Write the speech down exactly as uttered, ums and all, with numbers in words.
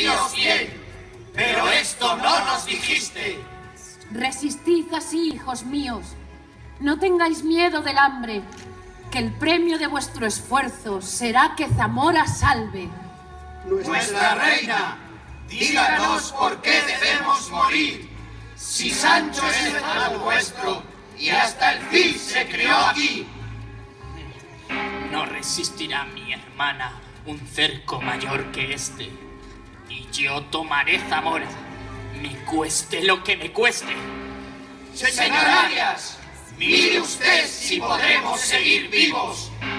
Dios bien, pero esto no nos dijiste. Resistid así, hijos míos. No tengáis miedo del hambre, que el premio de vuestro esfuerzo será que Zamora salve. Nuestra reina, díganos por qué debemos morir. Si Sancho es hermano vuestro y hasta el Cid se crió aquí. No resistirá mi hermana un cerco mayor que este. Y yo tomaré Zamora, me cueste lo que me cueste. Señor Arias, mire usted si podremos seguir vivos.